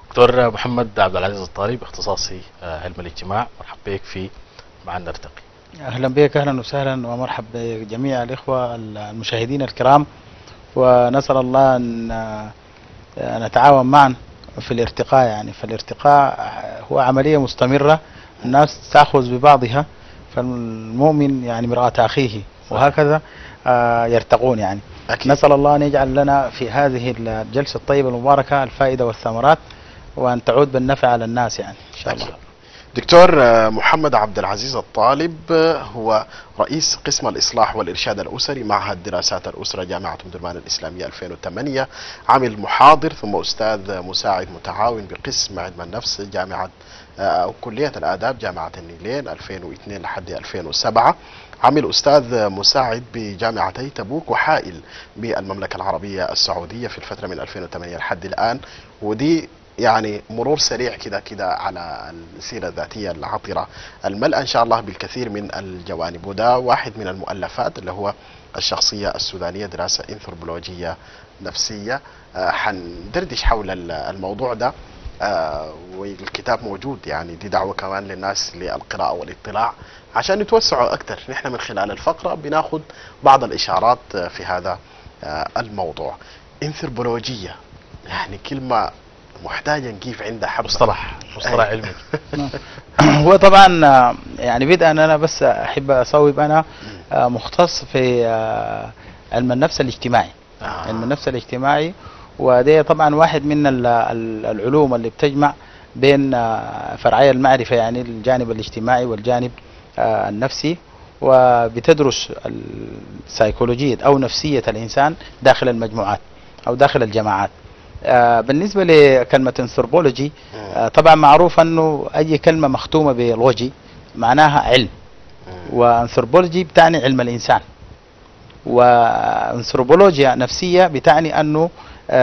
دكتور محمد عبد العزيز الطالب، اختصاصي علم الاجتماع، مرحبا بك في معنا نرتقي. أهلا بك، أهلا وسهلا ومرحبا بجميع الإخوة المشاهدين الكرام، ونسأل الله أن نتعاون معا في الارتقاء. يعني فالارتقاء هو عملية مستمرة، الناس تأخذ ببعضها، فالمؤمن يعني مرآة أخيه، وهكذا يرتقون يعني. أكيد. نسأل الله أن يجعل لنا في هذه الجلسة الطيبة المباركة الفائدة والثمرات، وأن تعود بالنفع على الناس يعني إن شاء الله. دكتور محمد عبد العزيز الطالب هو رئيس قسم الإصلاح والإرشاد الأسري، معهد دراسات الأسرة، جامعة أم درمان الإسلامية 2008، عامل محاضر ثم أستاذ مساعد متعاون بقسم علم النفس، جامعة أو كلية الآداب، جامعة النيلين 2002 لحد 2007، عامل أستاذ مساعد بجامعتي تبوك وحائل بالمملكة العربية السعودية في الفترة من 2008 لحد الآن. ودي يعني مرور سريع كده على السيرة الذاتية العطرة الملأ إن شاء الله بالكثير من الجوانب. وده واحد من المؤلفات اللي هو الشخصية السودانية، دراسة انثروبولوجية نفسية. حندردش حول الموضوع ده، والكتاب موجود، يعني دي دعوة كمان للناس للقراءة والاطلاع عشان يتوسعوا أكثر. نحن من خلال الفقرة بناخد بعض الإشارات في هذا الموضوع. انثروبولوجية يعني كلمة محتاجة كيف عندها حب مصطلح علمي. هو طبعا يعني بدءا انا بس احب اصوب، انا مختص في علم النفس الاجتماعي. علم النفس الاجتماعي، وده طبعا واحد من العلوم اللي بتجمع بين فرعي المعرفة، يعني الجانب الاجتماعي والجانب النفسي، وبتدرس السيكولوجية او نفسية الانسان داخل المجموعات او داخل الجماعات. بالنسبة لكلمة انثروبولوجي، طبعا معروف انه اي كلمة مختومة بالوجي معناها علم، وانثروبولوجي بتعني علم الانسان، وانثروبولوجيا نفسية بتعني انه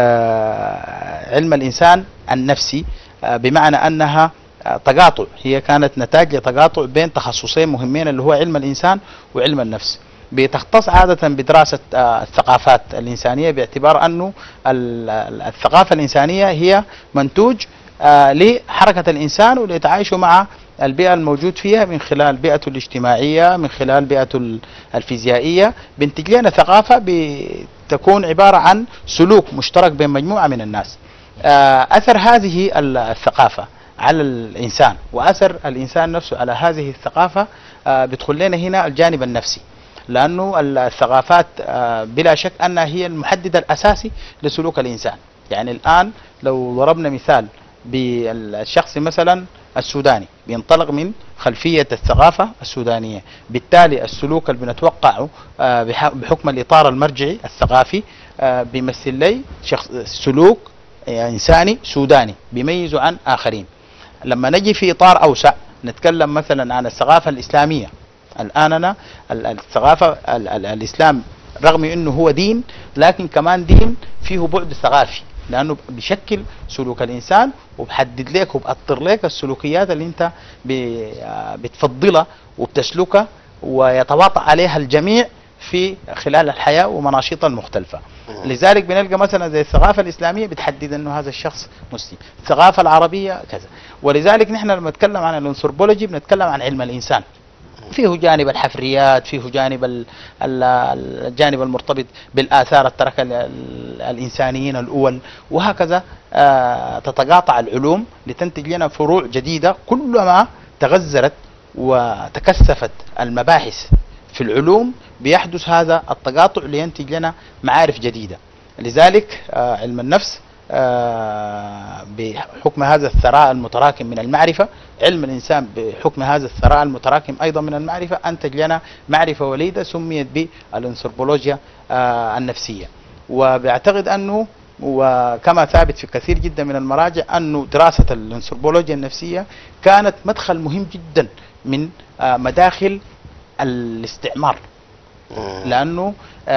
علم الانسان النفسي، بمعنى انها تقاطع، هي كانت نتاج لتقاطع بين تخصصين مهمين اللي هو علم الانسان وعلم النفس. بتختص عادة بدراسة الثقافات الإنسانية، باعتبار أنه الثقافة الإنسانية هي منتوج لحركة الإنسان ولتعايشه مع البيئة الموجود فيها، من خلال بيئته الاجتماعية، من خلال بيئته الفيزيائية، بنتج لنا ثقافة بتكون عبارة عن سلوك مشترك بين مجموعة من الناس. أثر هذه الثقافة على الإنسان وأثر الإنسان نفسه على هذه الثقافة بيدخل لنا هنا الجانب النفسي، لأنه الثقافات بلا شك أنها هي المحدد الأساسي لسلوك الإنسان. يعني الآن لو ضربنا مثال بالشخص مثلا السوداني، بينطلق من خلفية الثقافة السودانية، بالتالي السلوك اللي بنتوقعه بحكم الإطار المرجعي الثقافي بيمثل لي سلوك إنساني سوداني بيميزه عن آخرين. لما نجي في إطار أوسع نتكلم مثلا عن الثقافة الإسلامية، الآن أنا الثقافة الإسلام رغم أنه هو دين، لكن كمان دين فيه بعد ثقافي، لأنه بيشكل سلوك الإنسان وبحدد لك وبأطر لك السلوكيات اللي أنت بتفضلها وبتسلكها ويتواطأ عليها الجميع في خلال الحياة ومناشطها المختلفة. لذلك بنلقى مثلا زي الثقافة الإسلامية بتحدد أنه هذا الشخص مسلم، الثقافة العربية كذا. ولذلك نحن لما نتكلم عن الانثروبولوجي بنتكلم عن علم الإنسان، فيه جانب الحفريات، فيه جانب الجانب المرتبط بالآثار التركة الإنسانيين الأول، وهكذا تتقاطع العلوم لتنتج لنا فروع جديدة. كلما تغزرت وتكثفت المباحث في العلوم بيحدث هذا التقاطع لينتج لنا معارف جديدة. لذلك علم النفس بحكم هذا الثراء المتراكم من المعرفة، علم الإنسان بحكم هذا الثراء المتراكم أيضا من المعرفة، أنتج لنا معرفة وليدة سميت بالانثروبولوجيا النفسية. وبيعتقد أنه، وكما ثابت في كثير جدا من المراجع، أنه دراسة الانثروبولوجيا النفسية كانت مدخل مهم جدا من مداخل الاستعمار، لأنه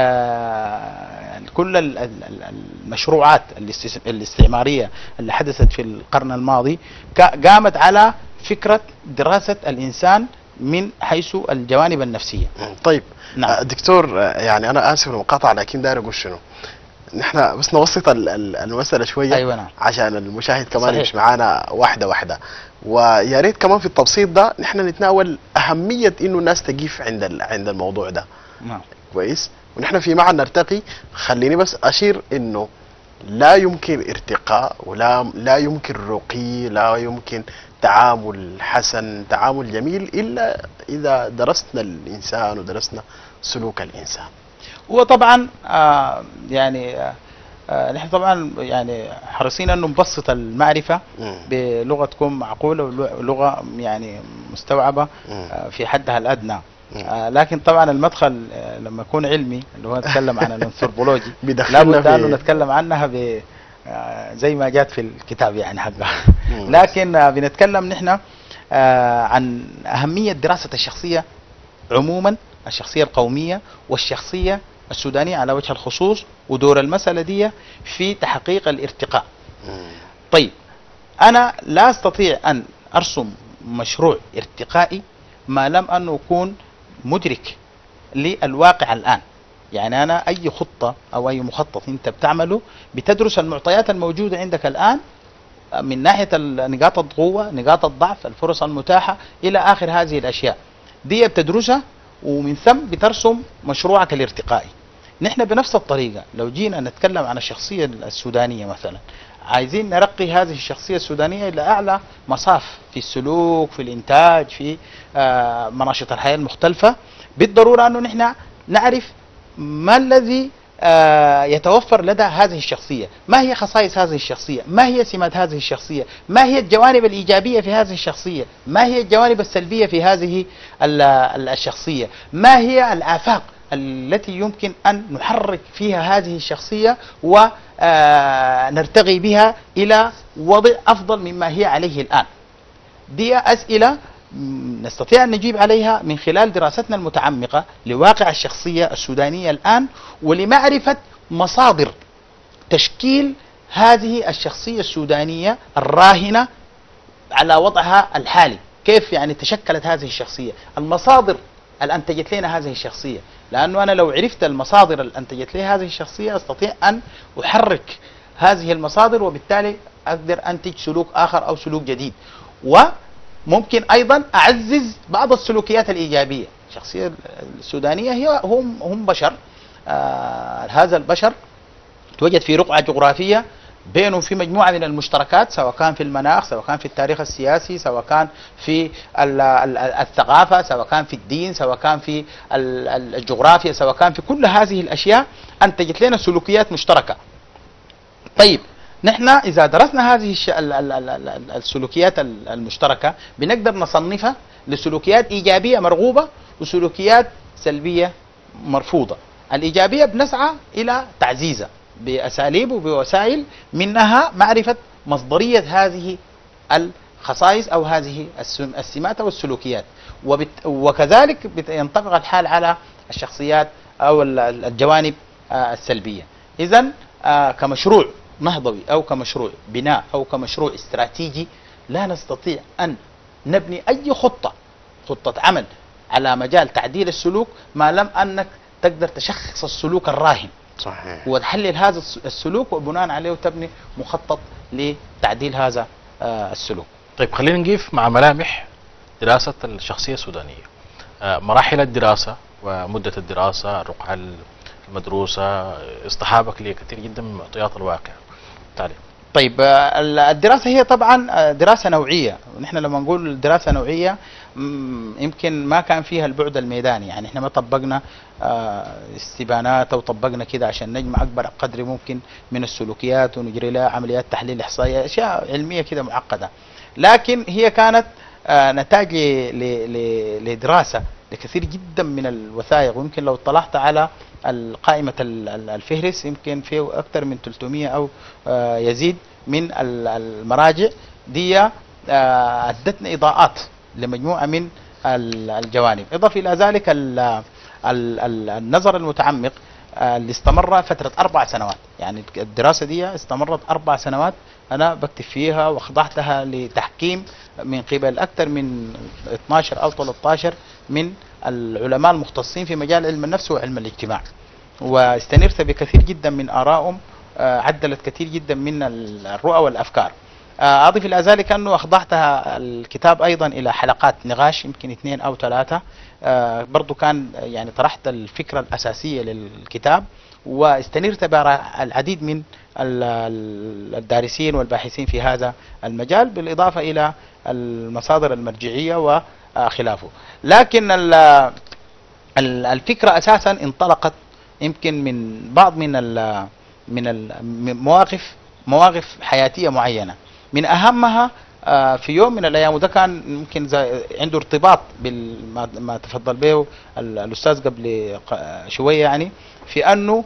كل المشروعات الاستعمارية اللي حدثت في القرن الماضي قامت على فكرة دراسة الإنسان من حيث الجوانب النفسية. طيب نعم. دكتور، يعني أنا آسف المقاطعة، لكن داير أقول شنو، نحن بس نبسط المسألة شوية. ايوه نعم. عشان المشاهد كمان صحيح. يمشي معانا واحدة واحدة. ويا ريت كمان في التبسيط ده نحن نتناول أهمية إنه الناس تقيف عند الموضوع ده. نعم. كويس. ونحن في معا نرتقي. خليني بس أشير إنه لا يمكن ارتقاء لا يمكن رقي، لا يمكن تعامل حسن، تعامل جميل، إلا إذا درسنا الإنسان ودرسنا سلوك الإنسان. وطبعا نحن طبعا يعني حريصين انه نبسط المعرفه بلغه تكون معقوله ولغه يعني مستوعبه في حدها الادنى. لكن طبعا المدخل لما يكون علمي اللي هو نتكلم عن الانثروبولوجي لابد انه نتكلم عنها زي ما جات في الكتاب يعني حقها. لكن بنتكلم نحن عن اهميه دراسه الشخصيه عموما، الشخصيه القوميه والشخصيه السودانيه على وجه الخصوص، ودور المساله دي في تحقيق الارتقاء. طيب انا لا استطيع ان ارسم مشروع ارتقائي ما لم أن أكون مدرك للواقع الآن. يعني أنا أي خطة أو أي مخطط أنت بتعمله بتدرس المعطيات الموجودة عندك الآن من ناحية نقاط القوة، نقاط الضعف، الفرص المتاحة إلى آخر هذه الأشياء دي بتدرسها، ومن ثم بترسم مشروعك الارتقائي. نحن بنفس الطريقة لو جينا نتكلم عن الشخصية السودانية مثلا، عايزين نرقي هذه الشخصية السودانية إلى أعلى مصاف في السلوك، في الإنتاج، في مناشط الحياة المختلفة، بالضرورة أنه نحن نعرف ما الذي يتوفر لدى هذه الشخصية، ما هي خصائص هذه الشخصية، ما هي سمات هذه الشخصية، ما هي الجوانب الإيجابية في هذه الشخصية، ما هي الجوانب السلبية في هذه الشخصية، ما هي الآفاق التي يمكن أن نحرك فيها هذه الشخصية ونرتقي بها إلى وضع أفضل مما هي عليه الآن. دي أسئلة نستطيع أن نجيب عليها من خلال دراستنا المتعمقة لواقع الشخصية السودانية الآن، ولمعرفة مصادر تشكيل هذه الشخصية السودانية الراهنة على وضعها الحالي. كيف يعني تشكلت هذه الشخصية، المصادر اللي أنتجت لنا هذه الشخصية. لأنه أنا لو عرفت المصادر اللي أنتجت لي هذه الشخصية أستطيع أن أحرك هذه المصادر، وبالتالي أقدر أنتج سلوك آخر أو سلوك جديد. وممكن أيضا أعزز بعض السلوكيات الإيجابية. الشخصية السودانية هم بشر، هذا البشر توجد في رقعة جغرافية بينهم في مجموعة من المشتركات، سواء كان في المناخ، سواء كان في التاريخ السياسي، سواء كان في الثقافة، سواء كان في الدين، سواء كان في الجغرافيا، سواء كان في كل هذه الأشياء أنتجت لنا سلوكيات مشتركة. طيب نحن إذا درسنا هذه السلوكيات المشتركة بنقدر نصنفها لسلوكيات إيجابية مرغوبة وسلوكيات سلبية مرفوضة. الإيجابية بنسعى إلى تعزيزها بأساليب وبوسائل، منها معرفة مصدرية هذه الخصائص أو هذه السمات أو السلوكيات، وكذلك ينطبق الحال على الشخصيات أو الجوانب السلبية. إذن كمشروع نهضوي أو كمشروع بناء أو كمشروع استراتيجي لا نستطيع أن نبني أي خطة عمل على مجال تعديل السلوك ما لم أنك تقدر تشخص السلوك الراهن. صحيح. وتحلل هذا السلوك وبناء عليه تبني مخطط لتعديل هذا السلوك. طيب خلينا نقيف مع ملامح دراسة الشخصية السودانية، مراحل الدراسة ومدة الدراسة، الرقعة المدروسة، اصطحابك لكثير جدا من معطيات الواقع. تعليق. طيب الدراسة هي طبعا دراسة نوعية. نحن لما نقول دراسة نوعية يمكن ما كان فيها البعد الميداني، يعني احنا ما طبقنا استبانات او طبقنا كده عشان نجمع اكبر قدر ممكن من السلوكيات ونجري لها عمليات تحليل احصائيه، اشياء علميه كده معقده. لكن هي كانت نتاج لدراسه لكثير جدا من الوثائق، ويمكن لو اطلعت على القائمة الفهرس يمكن فيه أكثر من 300 أو يزيد من المراجع دي أدتنا إضاءات لمجموعة من الجوانب. إضافة إلى ذلك النظر المتعمق اللي استمر فترة 4 سنوات، يعني الدراسة دي استمرت 4 سنوات أنا بكتب فيها وخضعتها لتحكيم من قبل أكثر من 12 أو 13 من العلماء المختصين في مجال علم النفس وعلم الاجتماع. واستنرت بكثير جدا من آرائهم، عدلت كثير جدا من الرؤى والأفكار. أضيف إلى ذلك أنه أخضعت الكتاب أيضا إلى حلقات نقاش يمكن 2 أو 3. برضو كان يعني طرحت الفكرة الأساسية للكتاب، واستنرت بآراء العديد من الدارسين والباحثين في هذا المجال، بالإضافة إلى المصادر المرجعية وخلافه. لكن الفكرة أساسا انطلقت يمكن من بعض من مواقف حياتية معينة، من أهمها في يوم من الأيام، وده كان يمكن عنده ارتباط بما تفضل به الأستاذ قبل شوية، يعني في أنه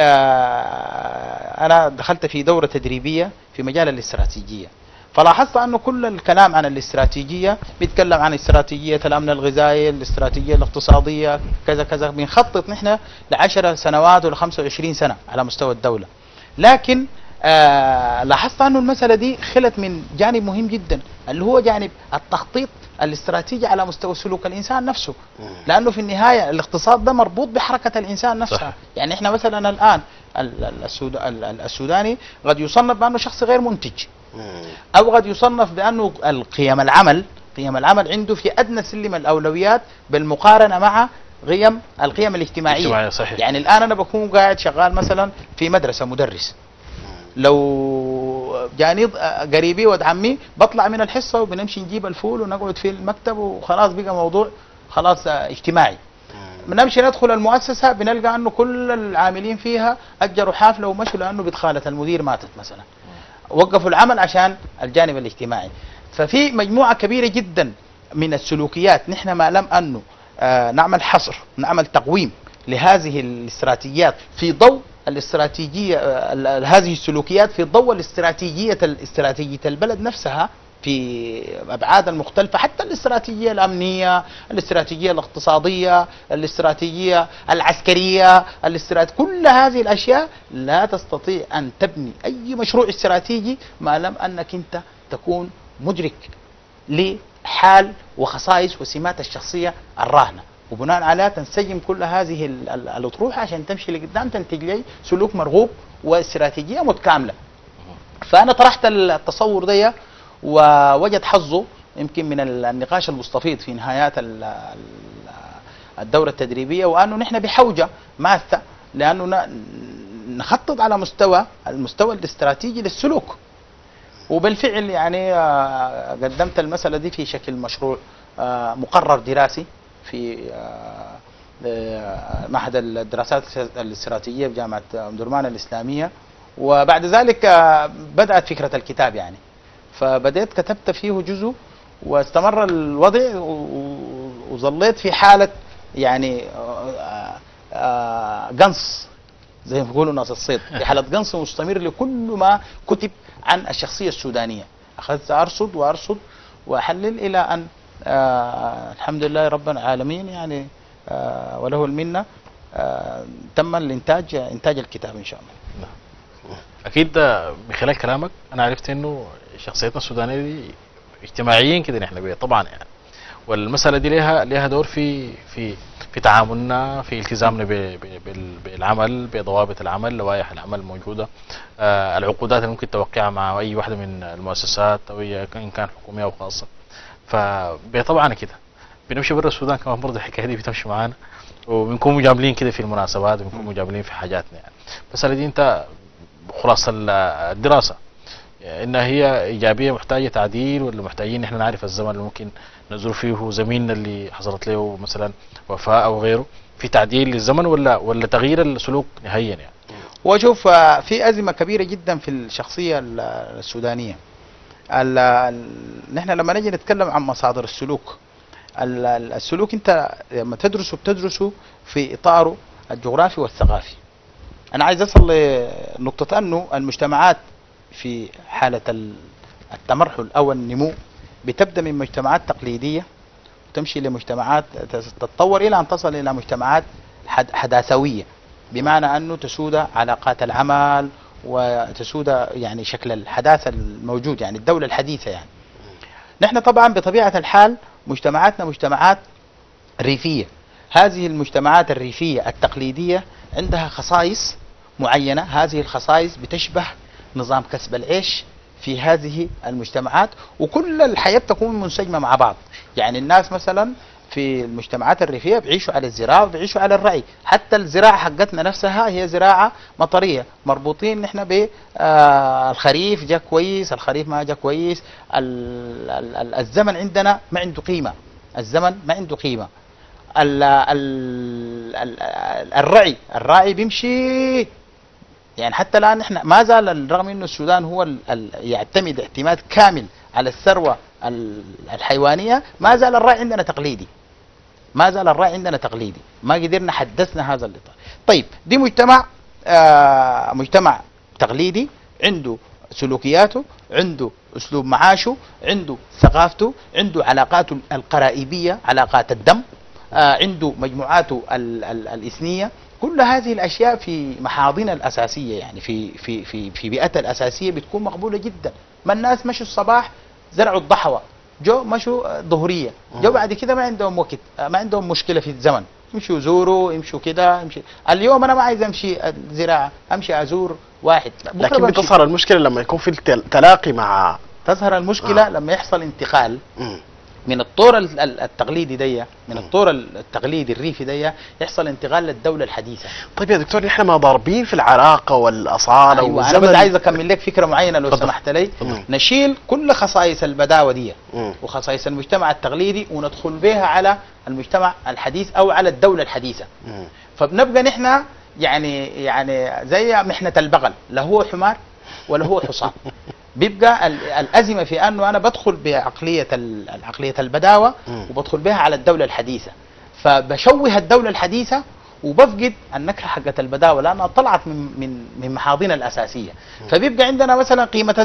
أنا دخلت في دورة تدريبية في مجال الاستراتيجية، فلاحظت أنه كل الكلام عن الاستراتيجية بيتكلم عن استراتيجية الأمن الغذائي، الاستراتيجية الاقتصادية، كذا كذا، بنخطط نحن ل10 سنوات ولا 25 سنة على مستوى الدولة. لكن لاحظت أنه المسألة دي خلت من جانب مهم جدا، اللي هو جانب التخطيط الاستراتيجي على مستوى سلوك الإنسان نفسه، لأنه في النهاية الاقتصاد ده مربوط بحركة الإنسان نفسها. صح. يعني إحنا مثلا الآن السوداني قد يصنف بأنه شخص غير منتج، أو قد يصنف بأنه قيم العمل عنده في أدنى سلم الأولويات بالمقارنة مع القيم الاجتماعية. صحيح. يعني الآن أنا بكون قاعد شغال مثلا في مدرسة مدرس، لو جاني قريبي ود عمي بطلع من الحصة وبنمشي نجيب الفول ونقعد في المكتب وخلاص، بقى موضوع خلاص اجتماعي. بنمشي ندخل المؤسسة بنلقى أنه كل العاملين فيها أجروا حافلة ومشوا لأنه بتخالة المدير ماتت مثلا، وقفوا العمل عشان الجانب الاجتماعي. ففي مجموعة كبيرة جدا من السلوكيات نحن ما لم أنه نعمل حصر، نعمل تقويم لهذه الاستراتيجيات في ضوء الاستراتيجية، هذه السلوكيات في ضوء الاستراتيجية البلد نفسها في أبعاد المختلفة، حتى الاستراتيجية الأمنية، الاستراتيجية الاقتصادية، الاستراتيجية العسكرية، كل هذه الأشياء لا تستطيع أن تبني أي مشروع استراتيجي ما لم أنك أنت تكون مدرك لحال وخصائص وسمات الشخصية الراهنة، وبناء عليها تنسجم كل هذه الأطروحة عشان تمشي لقدام، تنتج لي سلوك مرغوب واستراتيجية متكاملة. فأنا طرحت التصور ده، ووجد حظه يمكن من النقاش المستفيض في نهايات الدورة التدريبية، وأنه نحن بحوجة ماسة لأنه نخطط على المستوى الاستراتيجي للسلوك. وبالفعل يعني قدمت المسألة دي في شكل مشروع مقرر دراسي في معهد الدراسات الاستراتيجية بجامعة أم درمان الإسلامية، وبعد ذلك بدأت فكرة الكتاب يعني، فبدأت كتبت فيه جزء واستمر الوضع، وظليت في حالة يعني قنص زي ما بيقولوا ناس الصيد، في حالة قنص مستمر لكل ما كتب عن الشخصية السودانية. أخذت أرصد وأحلل إلى أن الحمد لله رب العالمين يعني وله المنة تم إنتاج الكتاب إن شاء الله. أكيد من خلال كلامك أنا عرفت إنه شخصيتنا السودانية دي اجتماعيين كده نحن طبعا يعني، والمسألة دي لها دور في تعاملنا، في التزامنا بالعمل، بضوابط العمل، لوائح العمل الموجودة، العقودات اللي ممكن توقعها مع أي واحدة من المؤسسات أو إن كان حكومية أو خاصة. فطبعا كده بنمشي برا السودان كمان برضه الحكاية دي بتمشي معانا، وبنكون مجاملين كده في المناسبات، وبنكون مجاملين في حاجاتنا يعني. المسألة دي أنت خلاص الدراسة إنها هي إيجابية محتاجة تعديل، ولا محتاجين إحنا نعرف الزمن اللي ممكن نزور فيه زميلنا اللي حصلت له مثلا وفاة أو غيره، في تعديل للزمن ولا تغيير السلوك نهائيا يعني؟ وشوف في أزمة كبيرة جدا في الشخصية السودانية. نحن لما نجي نتكلم عن مصادر السلوك، السلوك أنت لما بتدرسه في إطاره الجغرافي والثقافي. أنا عايز أصل لنقطة أنه المجتمعات في حالة التمرحل أو النمو بتبدأ من مجتمعات تقليدية وتمشي لمجتمعات تتطور إلى أن تصل إلى مجتمعات حداثوية، بمعنى أنه تسود علاقات العمل وتسود يعني شكل الحداثة الموجود، يعني الدولة الحديثة يعني. نحن طبعا بطبيعة الحال مجتمعاتنا مجتمعات ريفية. هذه المجتمعات الريفية التقليدية عندها خصائص معينة، هذه الخصائص بتشبه نظام كسب العيش في هذه المجتمعات، وكل الحياة تكون منسجمة مع بعض. يعني الناس مثلا في المجتمعات الريفية بيعيشوا على الزراعة وبيعيشوا على الرعي، حتى الزراعة حقتنا نفسها هي زراعة مطرية، مربوطين نحن بالخريف جاء كويس، الخريف ما جاء كويس، الزمن عندنا ما عنده قيمة، الزمن ما عنده قيمة. الرعي بيمشي، يعني حتى الآن احنا ما زال رغم انه السودان هو يعتمد اعتماد كامل على الثروة الحيوانية، ما زال الرعي عندنا تقليدي، ما زال الرعي عندنا تقليدي، ما قدرنا حدثنا هذا الإطار. طيب دي مجتمع مجتمع تقليدي، عنده سلوكياته، عنده أسلوب معاشه، عنده ثقافته، عنده علاقاته القرائبية، علاقات الدم، عنده مجموعاته الإثنية. كل هذه الأشياء في محاضنها الأساسية، يعني في بيئتها الأساسية بتكون مقبولة جدا. ما الناس مشوا الصباح زرعوا الضحوة، جو مشوا ظهرية، جو بعد كده ما عندهم وقت، ما عندهم مشكلة في الزمن، يمشوا يزوروا، يمشوا كده، يمشي. اليوم أنا ما عايز أمشي الزراعة، أمشي أزور واحد، لكن بتظهر المشكلة لما يكون في التلاقي مع تظهر المشكلة لما يحصل انتقال من الطور التقليدي دي، من الطور التقليدي الريفي دي، يحصل انتقال للدولة الحديثة. طيب يا دكتور، نحن ما ضاربين في العراقة والأصالة أيوة، أنا بس عايز أكمل لك فكرة معينة لو سمحت لي. نشيل كل خصائص البداوة دي وخصائص المجتمع التقليدي وندخل بها على المجتمع الحديث أو على الدولة الحديثة، فبنبقى نحن يعني زي محنة البغل، لا هو حمار ولا هو حصان. بيبقى الأزمة في أنه أنا بدخل بعقلية البداوة وبدخل بها على الدولة الحديثة، فبشوه الدولة الحديثة وبفقد النكهة حقت البداوة لأنها طلعت من محاضنها الأساسية. فبيبقى عندنا مثلا قيمة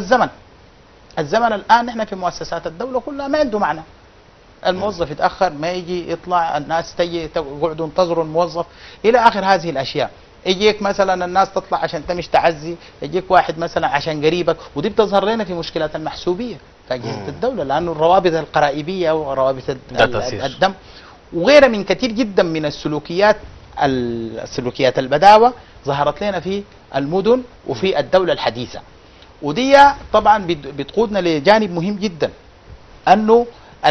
الزمن الآن نحن في مؤسسات الدولة كلها ما عنده معنى. الموظف يتأخر ما يجي يطلع، الناس تجي يقعدوا ينتظروا الموظف إلى آخر هذه الأشياء. يجيك مثلا الناس تطلع عشان تمش تعزي، يجيك واحد مثلا عشان قريبك، ودي بتظهر لنا في مشكلات المحسوبيه في اجهزه الدوله، لانه الروابط القرائبيه وروابط الدم وغيرها من كثير جدا من السلوكيات البداوه ظهرت لنا في المدن وفي الدوله الحديثه. ودي طبعا بتقودنا لجانب مهم جدا، انه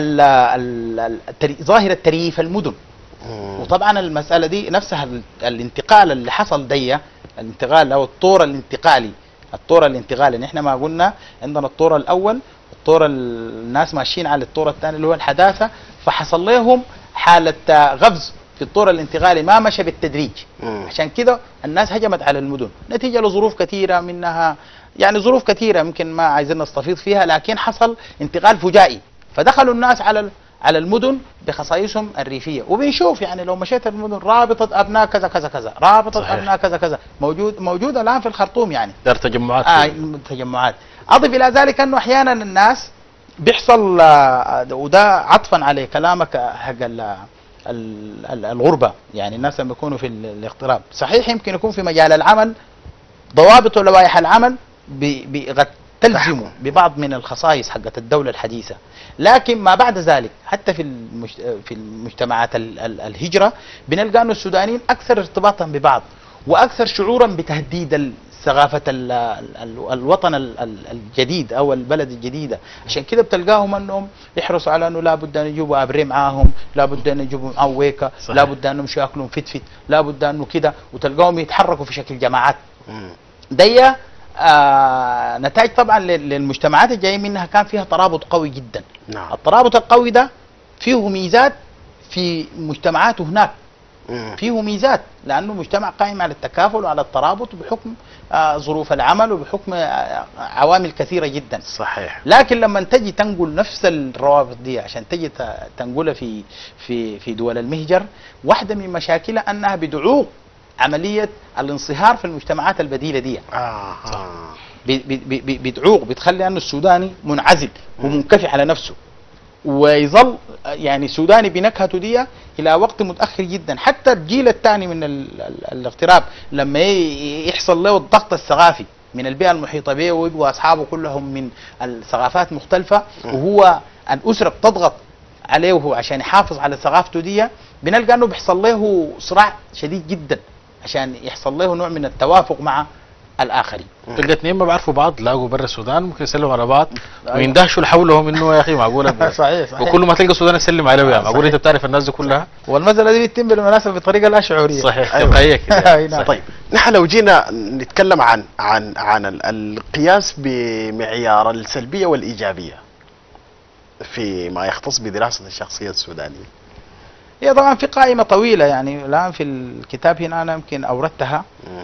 ظاهره ترييف المدن. وطبعا المسألة دي نفسها الانتقال اللي حصل دي، الانتقال أو الطور الانتقالي نحن ما قلنا عندنا الطور الأول، الطور الناس ماشيين على الطور الثاني اللي هو الحداثة، فحصل لهم حالة غفز في الطور الانتقالي ما مشى بالتدريج. عشان كده الناس هجمت على المدن نتيجة لظروف كثيرة، منها يعني ظروف كثيرة ممكن ما عايزين نستفيض فيها، لكن حصل انتقال فجائي، فدخلوا الناس على المدن بخصائصهم الريفيه. وبنشوف يعني لو مشيت المدن رابطه ابناء كذا كذا كذا، رابطه صحيح. ابناء كذا كذا موجود الان في الخرطوم، يعني دار تجمعات تجمعات. اضف الى ذلك انه احيانا الناس بيحصل وده عطفا على كلامك حق الغربه، يعني الناس لما يكونوا في الاغتراب صحيح يمكن يكون في مجال العمل ضوابط ولوائح العمل تلزموا ببعض من الخصائص حقت الدولة الحديثة، لكن ما بعد ذلك حتى في المجتمعات الهجرة بنلقى أن السودانيين أكثر ارتباطا ببعض وأكثر شعورا بتهديد ثقافة الوطن الجديد أو البلد الجديدة. عشان كده بتلقاهم أنهم يحرصوا على أنه لابد أن يجيبوا أبري معاهم، لابد أن يجيبوا معاهم ويكا، لابد أنهم ياكلوا فتفت، لابد أنه كده، وتلقاهم يتحركوا في شكل جماعات. دي نتائج طبعا للمجتمعات الجايه منها كان فيها ترابط قوي جدا. نعم. الترابط القوي ده فيه ميزات في مجتمعاته هناك، فيه ميزات لانه مجتمع قائم على التكافل وعلى الترابط بحكم ظروف العمل وبحكم عوامل كثيره جدا. صحيح. لكن لما تجي تنقل نفس الروابط دي عشان تجي تنقلها في دول المهجر، واحده من مشاكلها انها بدعوق عملية الانصهار في المجتمعات البديلة دي. بتعوق، بتخلي أنه السوداني منعزل ومنكفي على نفسه، ويظل يعني سوداني بنكهته دي إلى وقت متأخر جدا. حتى الجيل الثاني من الاغتراب لما يحصل له الضغط الثقافي من البيئة المحيطة به ويبقوا أصحابه كلهم من الثقافات مختلفة، وهو الأسرة بتضغط عليه عشان يحافظ على ثقافته دي، بنلقى أنه بيحصل له صراع شديد جدا عشان يحصل له نوع من التوافق مع الآخرين. تلقى اثنين ما بيعرفوا بعض لاقوا برا السودان ممكن يسلموا على بعض ويندهشوا لحولهم انه يا اخي معقوله صحيح. وكل ما تلقى السودان يسلم عليه يعني معقول انت بتعرف الناس دي كلها. والمسألة دي بتتم بالمناسبة بطريقة لا شعورية. صحيح. أيوة. تلقائيه كده. أي نعم. طيب نحن لو جينا نتكلم عن القياس بمعيار السلبية والإيجابية فيما يختص بدراسة الشخصية السودانية. هي طبعا في قائمة طويلة، يعني الآن في الكتاب هنا أنا يمكن أوردتها.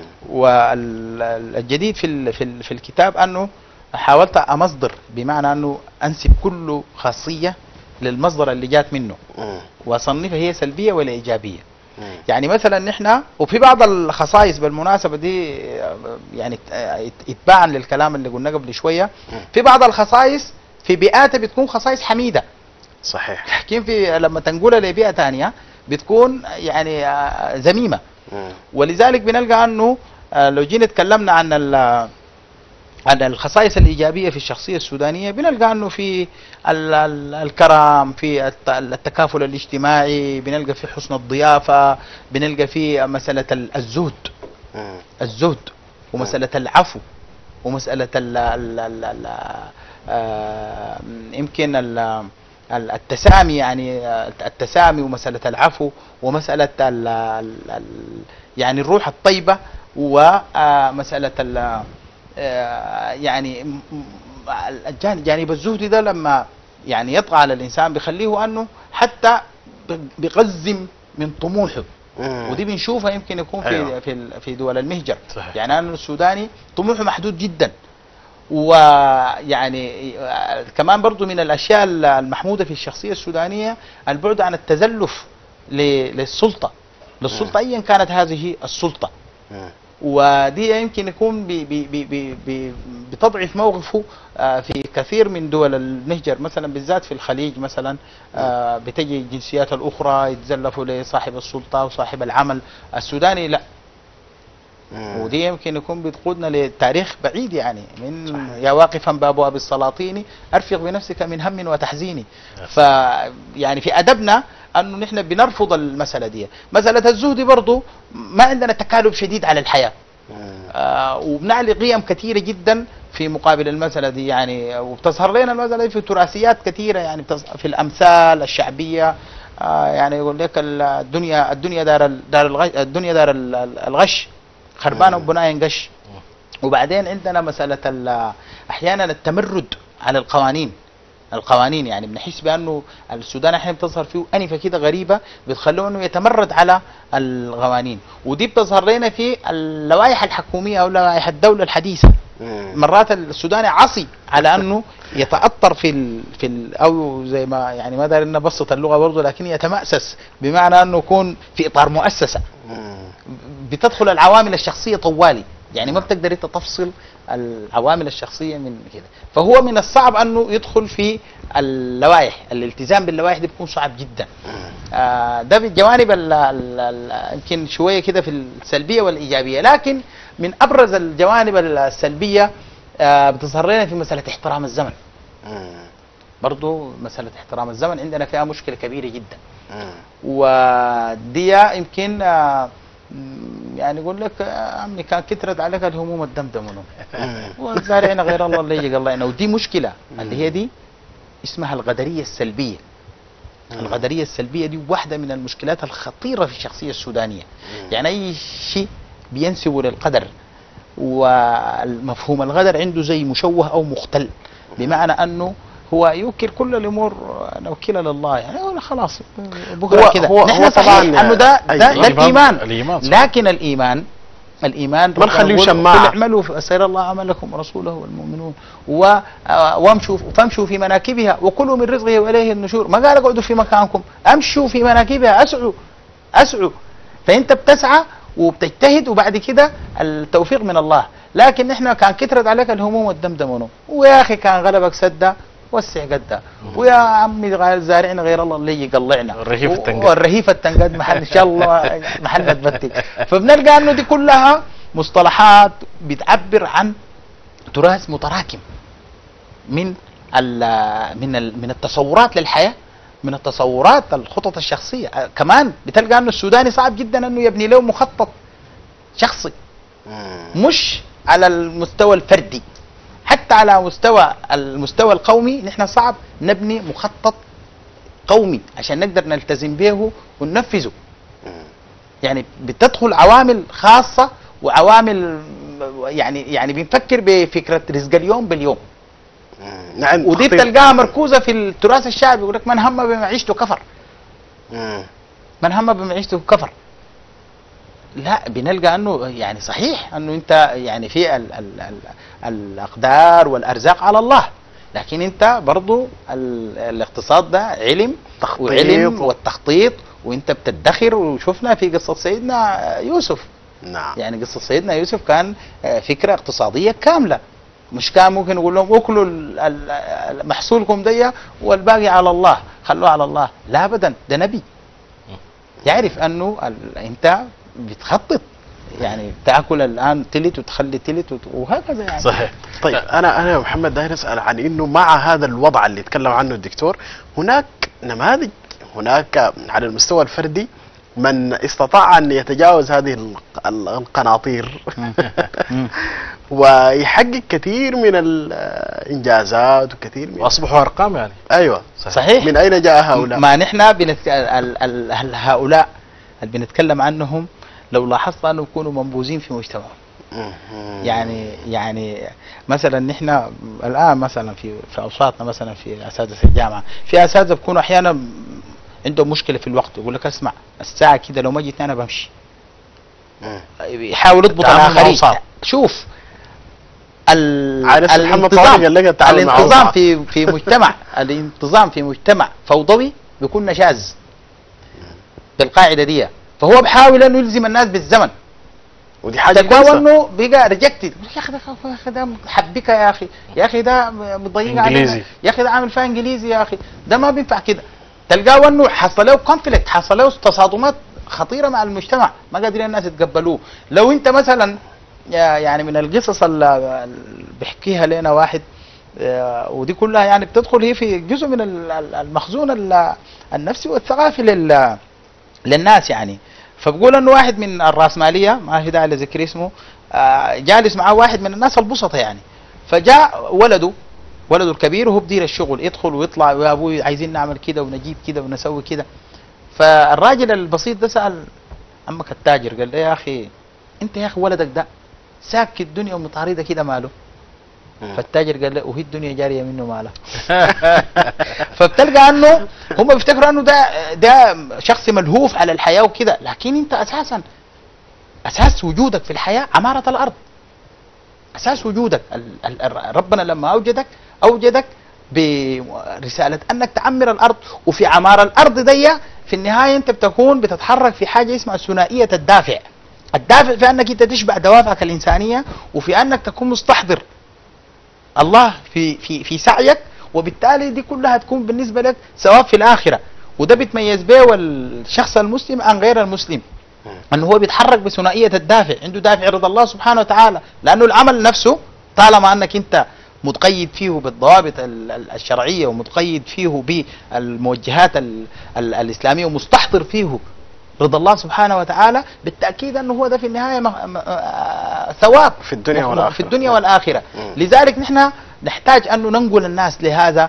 والجديد في الكتاب أنه حاولت أمصدر، بمعنى أنه أنسب كل خاصية للمصدر اللي جات منه وأصنفها هي سلبية ولا إيجابية. يعني مثلا نحن وفي بعض الخصائص بالمناسبة دي يعني اتباعا للكلام اللي قلنا قبل شوية، في بعض الخصائص في بيئات بتكون خصائص حميدة صحيح. لكن في لما تنقلها لبيئة ثانية بتكون يعني ذميمة. ولذلك بنلقى أنه لو جينا تكلمنا عن الخصائص الإيجابية في الشخصية السودانية، بنلقى أنه في الكرم، في التكافل الاجتماعي، بنلقى في حسن الضيافة، بنلقى في مسألة الزهد ومسألة العفو ومسألة يمكن التسامي، يعني التسامي ومسألة العفو ومسألة يعني الروح الطيبة ومسألة يعني جانب الزهد ده لما يعني يطغى على الإنسان بيخليه أنه حتى بيقزم من طموحه. ودي بنشوفها يمكن يكون في دول المهجر. صحيح. يعني أنا السوداني طموحه محدود جدا. ويعني كمان برضو من الأشياء المحمودة في الشخصية السودانية البعد عن التزلف للسلطة أيا كانت هذه السلطة. ودي يمكن يكون بتضعف موقفه في كثير من دول المهجر، مثلا بالذات في الخليج مثلا بتجي الجنسيات الأخرى يتزلفوا لصاحب السلطة وصاحب العمل. السوداني لا. ودي يمكن يكون بتقودنا لتاريخ بعيد، يعني من يا واقفا بابواب السلاطين أرفق بنفسك من هم وتحزين. فيعني في أدبنا أنه نحن بنرفض المسألة دي. مسألة الزهد برضو ما عندنا تكالب شديد على الحياة، وبنعلي قيم كثيرة جدا في مقابل المسألة دي، يعني وبتظهر لنا المسألة دي في تراثيات كثيرة، يعني في الأمثال الشعبية. يعني يقول لك الدنيا دار الغش خربانة وبناء ينقش. وبعدين عندنا مسألة أحيانا التمرد على القوانين، يعني بنحس بأنه السودان احيانا بتظهر فيه أنفة كده غريبة بتخلوه أنه يتمرد على القوانين. ودي بتظهر لنا في اللوائح الحكومية أو لوائح الدولة الحديثة. مرات السوداني عصي على أنه يتأطر في أو زي ما يعني ما دارنا نبسط اللغة برضه، لكن يتمأسس بمعنى أنه يكون في إطار مؤسسة بتدخل العوامل الشخصية طوالي، يعني ما بتقدر انت تفصل العوامل الشخصية من كده. فهو من الصعب انه يدخل في اللوائح، الالتزام باللوائح دي بيكون صعب جدا. ده بالجوانب يمكن شوية كده في السلبية والإيجابية. لكن من أبرز الجوانب السلبية بتظهر لنا في مسألة احترام الزمن. برضو مسألة احترام الزمن عندنا فيها مشكلة كبيرة جدا. ودي يمكن يعني يقول لك عمي كان كترت عليك الهموم الدمدم والزارعين غير الله اللي يجي الله يعينه. ودي مشكلة اللي هي دي اسمها الغدرية السلبية. الغدرية السلبية دي واحدة من المشكلات الخطيرة في الشخصية السودانية. يعني أي شيء بينسب للقدر، ومفهوم الغدر عنده زي مشوه أو مختل، بمعنى أنه هو يوكل كل الامور نوكلها لله، يعني هو خلاص بكره كده. نحن طبعا انه ده الايمان. لكن الايمان ما نخليه شماعه. اعملوا سير الله عملكم ورسوله والمؤمنون فامشوا في مناكبها وكلوا من رزقه واليه النشور. ما قال اقعدوا في مكانكم، امشوا في مناكبها، اسعوا. فانت بتسعى وبتجتهد وبعد كده التوفيق من الله. لكن احنا كان كترت عليك الهموم والدمدم، ويا اخي كان غلبك سده وسع قدها، ويا عمي زارعنا غير الله اللي يقلعنا، والرهيف التنقد محل ان شاء الله محل تبتك. فبنلقى انه دي كلها مصطلحات بتعبر عن تراث متراكم من التصورات للحياه، من التصورات الخطط الشخصيه. كمان بتلقى انه السوداني صعب جدا انه يبني له مخطط شخصي، مش على المستوى الفردي. حتى على المستوى القومي نحن صعب نبني مخطط قومي عشان نقدر نلتزم به وننفذه. يعني بتدخل عوامل خاصة وعوامل يعني بنفكر بفكرة رزق اليوم باليوم. نعم. ودي بتلقاها مركوزة في التراث الشعبي، يقول لك من هم بمعيشته كفر. من هم بمعيشته كفر. لا، بنلقى انه يعني صحيح انه انت يعني في الاقدار والارزاق على الله، لكن انت برضو الاقتصاد ده علم وعلم والتخطيط، وانت بتدخر. وشفنا في قصة سيدنا يوسف. نعم. يعني قصة سيدنا يوسف كان فكرة اقتصادية كاملة، مش كان ممكن يقول لهم اكلوا محصولكم دي والباقي على الله، خلوه على الله. لا ابدا، ده نبي يعرف انه انت بتخطط، يعني تاكل الان تلت وتخلي تلت وهكذا يعني. صحيح. طيب انا يا محمد داير اسال عن انه مع هذا الوضع اللي تكلم عنه الدكتور، هناك نماذج، هناك على المستوى الفردي من استطاع ان يتجاوز هذه القناطير ويحقق كثير من الانجازات وكثير من واصبحوا ارقام يعني. ايوه صحيح. من اين جاء هؤلاء؟ ما نحن هؤلاء اللي بنتكلم عنهم لو لاحظت انه يكونوا منبوذين في مجتمعهم. يعني مثلا نحن الان مثلا في اوساطنا، مثلا في اساتذه الجامعه، في اساتذه بيكونوا احيانا عندهم مشكله في الوقت، يقول لك اسمع الساعه كده لو ما جيت انا بمشي. يحاول يضبط الاخرين. شوف الانتظام في مجتمع الانتظام في مجتمع فوضوي بيكون نشاز بالقاعده دي، فهو بحاول انه يلزم الناس بالزمن. ودي حاجه كويسه، انه بقى ريجكتد. يا اخي ده محبكه، يا اخي ده مضيق علينا، يا اخي ده عامل فيها انجليزي، يا اخي ده ما بينفع كده. تلقاه انه حصل له كونفليكت، حصل له تصادمات خطيره مع المجتمع، ما قادرين الناس يتقبلوه. لو انت مثلا يعني من القصص اللي بيحكيها لنا واحد، ودي كلها يعني بتدخل هي في جزء من المخزون النفسي والثقافي للناس يعني. فبقول انه واحد من الراسماليه، ما في داعي لذكر اسمه، جالس معاه واحد من الناس البسطه يعني. فجاء ولده الكبير وهو بدير الشغل، يدخل ويطلع، يا ابوي عايزين نعمل كده ونجيب كده ونسوي كده. فالراجل البسيط ده سال عمك التاجر، قال له يا اخي انت يا اخي ولدك ده ساك الدنيا ومطارده كده ماله؟ فالتاجر قال له وهي الدنيا جاريه منه مالها. فبتلقى انه هم بيفتكروا انه ده شخص ملهوف على الحياه وكده، لكن انت اساس وجودك في الحياه عماره الارض. اساس وجودك ربنا لما اوجدك برساله انك تعمر الارض، وفي عمار الارض دي في النهايه انت بتكون بتتحرك في حاجه اسمها ثنائيه الدافع في انك انت تشبع دوافعك الانسانيه، وفي انك تكون مستحضر الله في سعيك، وبالتالي دي كلها تكون بالنسبه لك ثواب في الاخره. وده بيتميز به الشخص المسلم عن غير المسلم، انه هو بيتحرك بثنائيه الدافع، عنده دافع رضا الله سبحانه وتعالى، لانه العمل نفسه طالما انك انت متقيد فيه بالضوابط الشرعيه ومتقيد فيه بالموجهات الاسلاميه ومستحضر فيه رضا الله سبحانه وتعالى، بالتاكيد انه هو ده في النهايه ثواب في الدنيا والاخره. لذلك نحن نحتاج انه ننقل الناس لهذا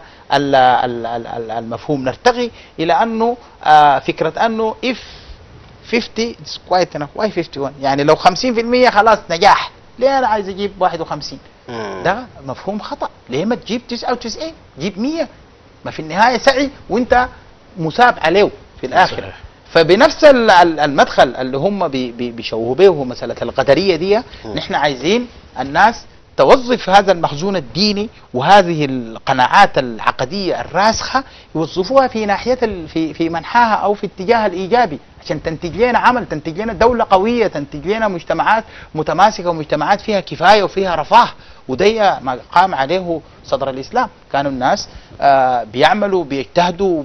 المفهوم، نرتقي الى انه فكره انه if 50 is quite enough, why 51؟ يعني لو 50% خلاص نجاح، ليه انا عايز اجيب 51؟ ده مفهوم خطا. ليه ما تجيب 99؟ جيب 100، ما في النهايه سعي وانت مساب عليه في الاخره. فبنفس المدخل اللي هم بيشوهوا به مساله القدريه دي، نحن عايزين الناس توظف هذا المخزون الديني وهذه القناعات العقديه الراسخه، يوظفوها في ناحيه في منحاها او في اتجاه الايجابي، عشان تنتج لنا عمل، تنتج لنا دوله قويه، تنتج لنا مجتمعات متماسكه ومجتمعات فيها كفايه وفيها رفاه. وده ما قام عليه صدر الاسلام، كانوا الناس بيعملوا بيجتهدوا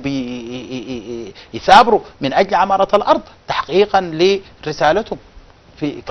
بيثابروا من اجل عماره الارض تحقيقا لرسالتهم في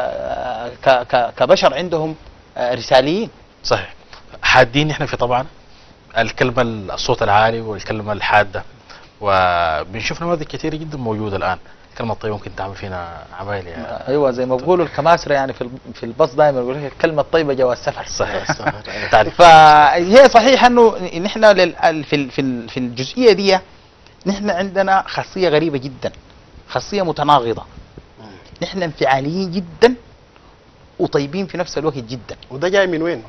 كبشر عندهم رساليين. صحيح. حادين احنا في طبعا الكلمه الصوت العالي والكلمه الحاده، وبنشوف نماذج كثيره جدا موجوده الان. الكلمه الطيبه ممكن تعمل فينا عمايل يا ايوه زي ما بيقولوا الكماسره يعني في الباص دائما يقول لك الكلمه الطيبه جواز السفر. صحيح. تعرف فهي صحيح انه نحن في الجزئيه دي نحن عندنا خاصيه غريبه جدا، خاصيه متناقضه. نحن انفعاليين جدا وطيبين في نفس الوقت جدا. وده جاي من وين؟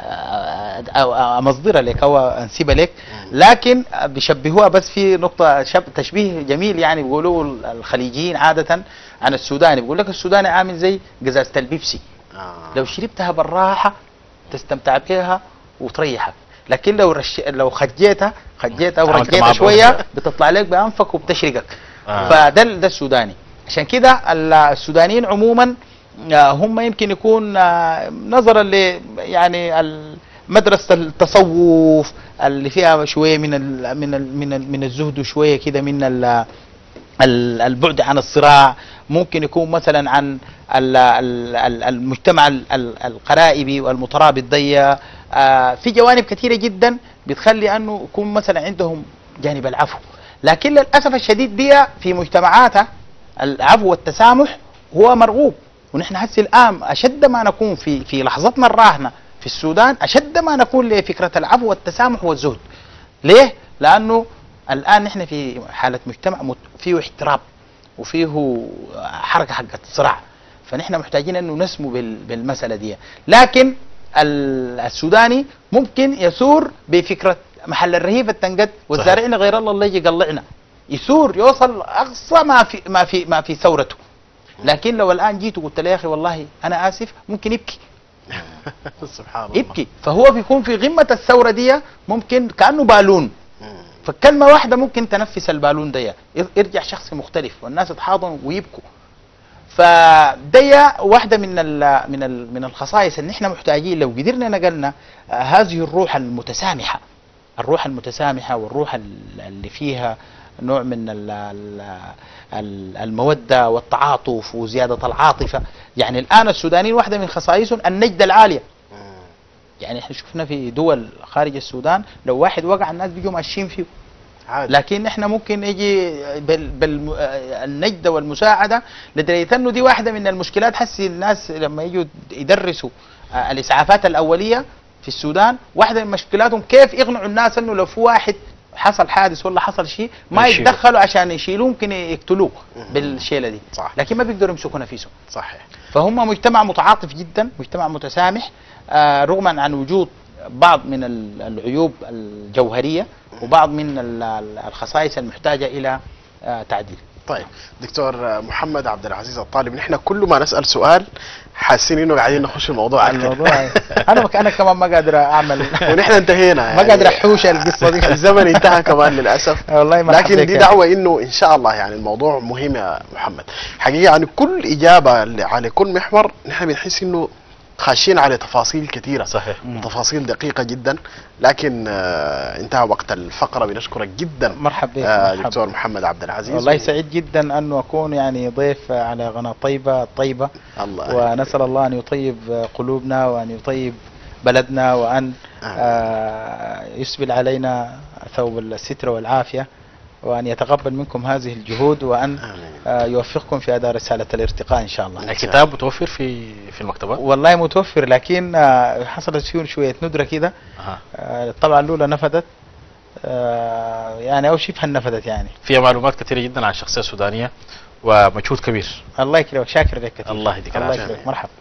مصدرة لك او انسبه لك، لكن بيشبهوها بس في نقطه تشبيه جميل يعني بيقولوا الخليجيين عاده عن السوداني، بيقول لك السوداني عامل زي قزازه البيبسي، لو شربتها بالراحه تستمتع بها وتريحك، لكن لو خجيتها ورجيتها شويه بتطلع لك بانفك وبتشرقك. فده السوداني. عشان كده السودانيين عموما هم يمكن يكون نظرا ل يعني مدرسة التصوف اللي فيها شوية من الزهد وشوية كده من البعد عن الصراع، ممكن يكون مثلا عن المجتمع القرائبي والمترابط ضيق. في جوانب كثيرة جدا بتخلي انه يكون مثلا عندهم جانب العفو، لكن للأسف الشديد دي في مجتمعاتها العفو والتسامح هو مرغوب. ونحن هسه الآن أشد ما نكون في لحظتنا الراهنة في السودان، أشد ما نكون لفكرة العفو والتسامح والزهد. ليه؟ لأنه الآن نحن في حالة مجتمع فيه احتراب وفيه حركة حقت صراع، فنحن محتاجين أنه نسمو بالمسألة دي. لكن السوداني ممكن يثور بفكرة محل الرهيف التنقد والزارعين غير الله يجي يقلعنا، يثور يوصل أقصى ما في ثورته. لكن لو الآن جيت وقلت له يا أخي والله أنا آسف، ممكن يبكي. سبحان الله. يبكي. فهو بيكون في قمة الثورة دي ممكن كأنه بالون، فكلمة واحدة ممكن تنفس البالون دي، يرجع شخص مختلف والناس تحاضن ويبكوا. فدي واحدة من الخصائص اللي احنا محتاجين لو قدرنا نقلنا هذه الروح المتسامحة، والروح اللي فيها نوع من المودة والتعاطف وزيادة العاطفة. يعني الآن السودانيين واحدة من خصائصهم النجدة العالية. يعني احنا شفنا في دول خارج السودان لو واحد وقع الناس بيجوا ماشيين فيه عادي. لكن احنا ممكن يجي بالنجدة والمساعدة، لدرجة انه دي واحدة من المشكلات. حسي الناس لما يجوا يدرسوا الإسعافات الأولية في السودان، واحدة من مشكلاتهم كيف يقنعوا الناس انه لو في واحد حصل حادث ولا حصل شيء ما يتدخلوا عشان يشيلوه، ممكن يقتلوه بالشيله دي. صح. لكن ما بيقدروا يمسكوا نفسهم. صحيح. فهم مجتمع متعاطف جدا، مجتمع متسامح، رغما عن وجود بعض من العيوب الجوهريه وبعض من الخصائص المحتاجه الى تعديل. طيب دكتور محمد عبد العزيز الطالب، نحن كل ما نسال سؤال حاسين انه قاعدين نخش الموضوع اكثر. انا كمان ما قادر اعمل ونحن انتهينا يعني ما قادر احوش القصه دي. الزمن انتهى كمان للاسف. والله ما لكن دي دعوه انه ان شاء الله يعني الموضوع مهم يا محمد حقيقه. يعني كل اجابه على كل محور نحن بنحس انه خاشين على تفاصيل كثيره. صحيح. تفاصيل دقيقه جدا، لكن انتهى وقت الفقره. بنشكرك جدا مرحبا بك دكتور محمد عبد العزيز. والله سعيد جدا انه اكون يعني ضيف على قناه طيبه الله ونسال الله ان يطيب قلوبنا وان يطيب بلدنا وان يسبل علينا ثوب الستر والعافيه، وأن يتقبل منكم هذه الجهود، وأن يوفقكم في أداء رسالة الارتقاء إن شاء الله. الكتاب متوفر في المكتبات؟ والله متوفر، لكن حصلت فيه شوية ندرة كده. الطبعة الأولى نفذت يعني أو شبه نفذت. يعني فيها معلومات كثيرة جدا عن الشخصية السودانية ومجهود كبير. الله يكرمك، شاكر لك كثير. الله يديك العافية. مرحبا.